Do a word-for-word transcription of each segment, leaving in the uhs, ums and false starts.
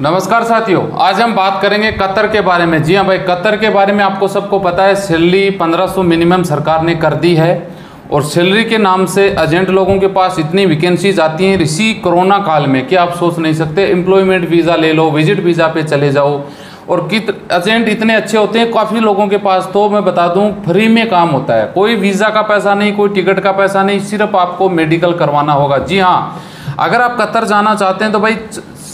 नमस्कार साथियों, आज हम बात करेंगे कतर के बारे में। जी हाँ भाई, कतर के बारे में आपको सबको पता है, सैलरी पंद्रह सौ मिनिमम सरकार ने कर दी है और सैलरी के नाम से एजेंट लोगों के पास इतनी वैकेंसीज आती हैं इसी कोरोना काल में कि आप सोच नहीं सकते। एम्प्लॉयमेंट वीज़ा ले लो, विजिट वीज़ा पे चले जाओ, और कित एजेंट इतने अच्छे होते हैं काफ़ी लोगों के पास। तो मैं बता दूं, फ्री में काम होता है, कोई वीज़ा का पैसा नहीं, कोई टिकट का पैसा नहीं, सिर्फ आपको मेडिकल करवाना होगा। जी हाँ, अगर आप कतर जाना चाहते हैं तो भाई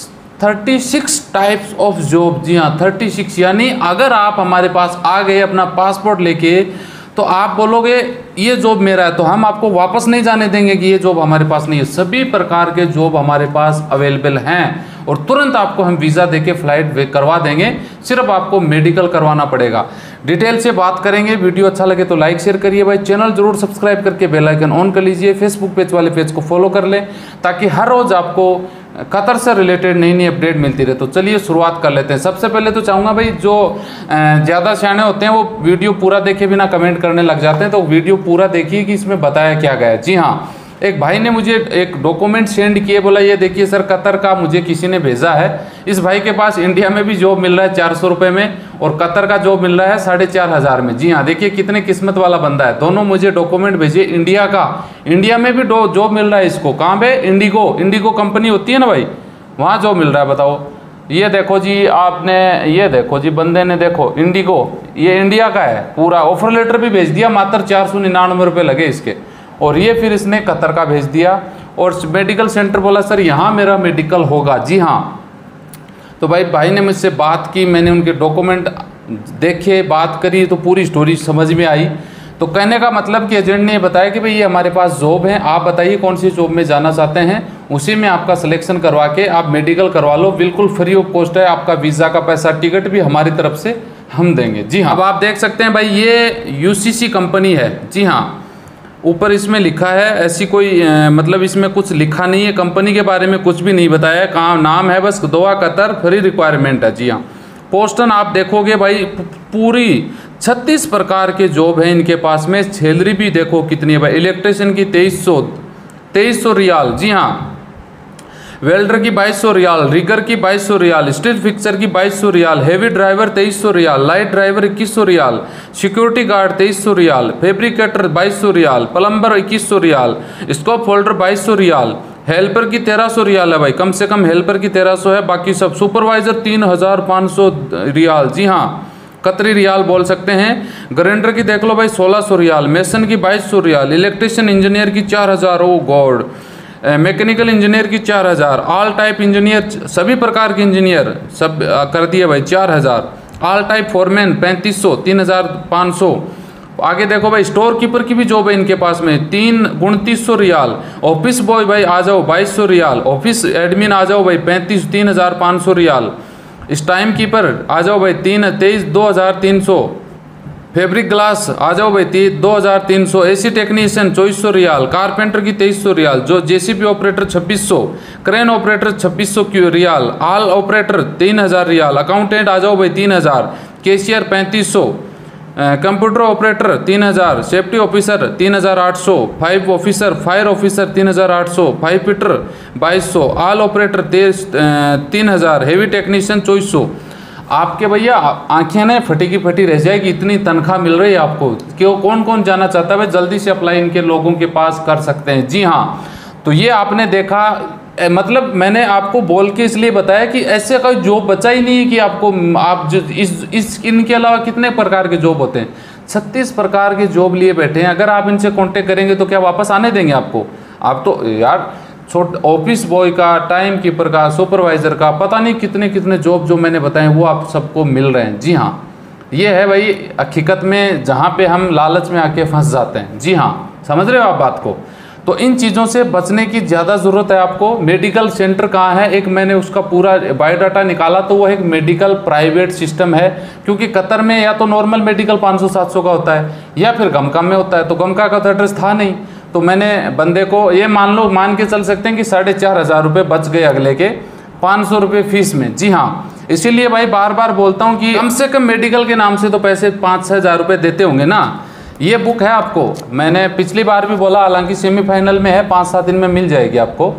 छत्तीस टाइप्स ऑफ जॉब, जी हाँ छत्तीस, यानी अगर आप हमारे पास आ गए अपना पासपोर्ट लेके तो आप बोलोगे ये जॉब मेरा है, तो हम आपको वापस नहीं जाने देंगे कि ये जॉब हमारे पास नहीं है। सभी प्रकार के जॉब हमारे पास अवेलेबल हैं और तुरंत आपको हम वीज़ा देके फ्लाइट करवा देंगे, सिर्फ आपको मेडिकल करवाना पड़ेगा। डिटेल से बात करेंगे। वीडियो अच्छा लगे तो लाइक शेयर करिए भाई, चैनल जरूर सब्सक्राइब करके बेल आइकन ऑन कर लीजिए, फेसबुक पेज वाले पेज को फॉलो कर लें ताकि हर रोज़ आपको कतर से रिलेटेड नई नई अपडेट मिलती रहे। तो चलिए शुरुआत कर लेते हैं। सबसे पहले तो चाहूँगा भाई, जो ज़्यादा सियाने होते हैं वो वीडियो पूरा देखे बिना कमेंट करने लग जाते हैं, तो वीडियो पूरा देखिए कि इसमें बताया क्या गया है। जी हाँ, एक भाई ने मुझे एक डॉक्यूमेंट सेंड किए, बोला ये देखिए सर कतर का मुझे किसी ने भेजा है। इस भाई के पास इंडिया में भी जॉब मिल रहा है चार सौ रुपये में और कतर का जॉब मिल रहा है साढ़े चार हज़ार में। जी हाँ, देखिए कितने किस्मत वाला बंदा है। दोनों मुझे डॉक्यूमेंट भेजे इंडिया का, इंडिया में भी जॉब मिल रहा है इसको। कहाँ पे? इंडिगो, इंडिगो कंपनी होती है ना भाई, वहाँ जॉब मिल रहा है। बताओ, ये देखो जी, आपने ये देखो जी, बंदे ने देखो इंडिगो, ये इंडिया का है पूरा। ऑफर लेटर भी भेज दिया, मात्र चार सौ निन्यानवे रुपये लगे इसके, और ये फिर इसने कतर का भेज दिया। और मेडिकल सेंटर बोला सर यहाँ मेरा मेडिकल होगा। जी हाँ, तो भाई भाई ने मुझसे बात की, मैंने उनके डॉक्यूमेंट देखे, बात करी, तो पूरी स्टोरी समझ में आई। तो कहने का मतलब कि एजेंट ने बताया कि भाई ये हमारे पास जॉब है, आप बताइए कौन सी जॉब में जाना चाहते हैं, उसी में आपका सिलेक्शन करवा के आप मेडिकल करवा लो, बिल्कुल फ्री ऑफ कॉस्ट है। आपका वीज़ा का पैसा, टिकट भी हमारी तरफ से हम देंगे। जी हाँ, अब आप देख सकते हैं भाई, ये यूसीसी कंपनी है। जी हाँ, ऊपर इसमें लिखा है, ऐसी कोई आ, मतलब इसमें कुछ लिखा नहीं है, कंपनी के बारे में कुछ भी नहीं बताया है, कहाँ नाम है बस दोहा कतर, फ्री रिक्वायरमेंट है। जी हाँ, पोस्टन आप देखोगे भाई पूरी छत्तीस प्रकार के जॉब है इनके पास में। सैलरी भी देखो कितनी है भाई, इलेक्ट्रिशियन की तेईस सौ तेईस सौ रियाल। जी हाँ, वेल्डर की बाईस सौ रियाल, रिगर की बाईस सौ रियाल, स्टील फिक्सर की बाईस सौ रियाल, हेवी ड्राइवर तेईस सौ रियाल, लाइट ड्राइवर इक्कीस सौ रियाल, सिक्योरिटी गार्ड तेईस सौ रियाल, फैब्रिकेटर बाईस सौ रियाल, प्लम्बर इक्कीस सौ रियाल, स्कोप होल्डर बाईस सौ रियाल, हेल्पर की तेरह सौ रियाल है भाई, कम से कम हेल्पर की तेरह सौ है, बाकी सब। सुपरवाइजर तीन हज़ार पाँच सौ रियाल, जी हाँ कतरी रियाल बोल सकते हैं। ग्राइंडर की देख लो भाई सोलह सौ रियाल, मेसन की बाईस सौ रियाल, इलेक्ट्रिशियन इंजीनियर की चार हज़ार, ओ गॉड, मैकेनिकल इंजीनियर की चार हज़ार, ऑल टाइप इंजीनियर, सभी प्रकार के इंजीनियर सब कर दिए भाई चार हज़ार, ऑल टाइप फोरमैन पैंतीस सौ, तीन हज़ार पाँच सौ। आगे देखो भाई, स्टोर कीपर की भी जॉब है इनके पास में, तीन उनतीस सौ रियाल, ऑफिस बॉय भाई आ जाओ बाईस सौ रियाल, ऑफिस एडमिन आ जाओ भाई पैंतीस तीन हज़ार पाँच सौ रियाल, इस टाइम कीपर आ जाओ भाई तीन तेईस दो हज़ार तीन सौ, फैब्रिक ग्लास आ जाओ भाई तीस दो हज़ार तीन सौ, एसी टेक्नीशियन चौबीस सौ रियाल, कारपेंटर की तेईस सौ रियाल, जो जेसीपी ऑपरेटर छब्बीस सौ, क्रेन ऑपरेटर छब्बीस सौ रियाल, आल ऑपरेटर तीन हज़ार रियाल, अकाउंटेंट आ जाओ भाई तीन हज़ार, कैशियर पैंतीस सौ, कंप्यूटर ऑपरेटर तीन हज़ार, सेफ्टी ऑफिसर तीन हज़ार आठ सौ, फाइव ऑफिसर फायर ऑफिसर तीन हज़ार आठ सौ, फाइव फिटर बाईस सौ, ऑल ऑपरेटर तेईस तीन हज़ार, हेवी टेक्नीशियन चौबीस सौ। आपके भैया आंखें ना फटी की फटी रह जाएगी, इतनी तनख्वाह मिल रही है आपको। क्यों, कौन कौन जाना चाहता है भाई, जल्दी से अप्लाई इनके लोगों के पास कर सकते हैं। जी हाँ, तो ये आपने देखा, मतलब मैंने आपको बोल के इसलिए बताया कि ऐसे कोई जॉब बचा ही नहीं है कि आपको आप जो इस इस इनके अलावा कितने प्रकार के जॉब होते हैं, छत्तीस प्रकार के जॉब लिए बैठे हैं। अगर आप इनसे कांटेक्ट करेंगे तो क्या वापस आने देंगे आपको? आप तो यार छोट ऑफिस बॉय का, टाइम कीपर का, सुपरवाइजर का, पता नहीं कितने कितने जॉब जो मैंने बताए वो आप सबको मिल रहे हैं। जी हाँ, ये है भाई हकीकत में जहाँ पे हम लालच में आके फंस जाते हैं। जी हाँ, समझ रहे हो आप बात को? तो इन चीज़ों से बचने की ज़्यादा ज़रूरत है आपको। मेडिकल सेंटर कहाँ है, एक मैंने उसका पूरा बायोडाटा निकाला, तो वो एक मेडिकल प्राइवेट सिस्टम है, क्योंकि कतर में या तो नॉर्मल मेडिकल पाँच सौ सात सौ का होता है या फिर गमका में होता है, तो गमका का तो एड्रेस था नहीं, तो मैंने बंदे को ये मान लो मान के चल सकते हैं कि साढ़े चार हज़ार रुपये बच गए अगले के पाँच सौ रुपये फीस में। जी हाँ, इसीलिए भाई बार बार बोलता हूँ कि कम से कम मेडिकल के नाम से तो पैसे पाँच छः हज़ार रुपये देते होंगे ना। ये बुक है आपको, मैंने पिछली बार भी बोला, हालांकि सेमीफाइनल में है, पाँच सात दिन में मिल जाएगी आपको।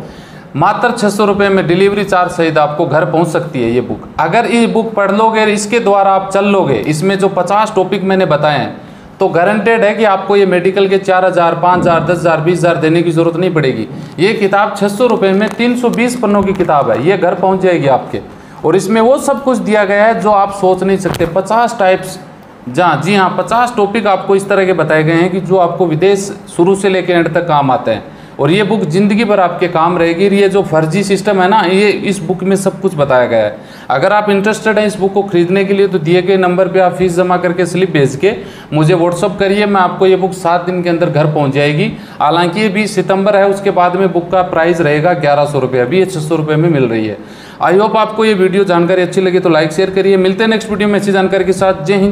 मात्र छः सौ रुपये में डिलीवरी चार्ज सहित आपको घर पहुंच सकती है ये बुक। अगर ये बुक पढ़ लोगे, इसके द्वारा आप चल लोगे, इसमें जो पचास टॉपिक मैंने बताए हैं, तो गारंटेड है कि आपको ये मेडिकल के चार हज़ार पाँच हज़ार दस हज़ार बीस हज़ार देने की ज़रूरत नहीं पड़ेगी। ये किताब छः सौ रुपये में तीन सौ बीस पन्नों की किताब है, ये घर पहुंच जाएगी आपके। और इसमें वो सब कुछ दिया गया है जो आप सोच नहीं सकते। पचास टाइप्स, जहाँ जी हाँ पचास टॉपिक आपको इस तरह के बताए गए हैं कि जो आपको विदेश शुरू से लेकर एंड तक काम आते हैं। और ये बुक ज़िंदगी भर आपके काम रहेगी। ये जो फर्जी सिस्टम है ना, ये इस बुक में सब कुछ बताया गया है। अगर आप इंटरेस्टेड हैं इस बुक को खरीदने के लिए तो दिए गए नंबर पे आप फीस जमा करके स्लिप भेज के मुझे व्हाट्सअप करिए, मैं आपको ये बुक सात दिन के अंदर घर पहुंच जाएगी। हालांकि ये बीस सितंबर है, उसके बाद में बुक का प्राइस रहेगा ग्यारह सौ रुपये, अभी ये छः सौ रुपये में मिल रही है। आई होप आपको ये वीडियो जानकारी अच्छी लगी तो लाइक शेयर करिए। मिलते हैं नेक्स्ट वीडियो में अच्छी जानकारी के साथ। जय हिंद।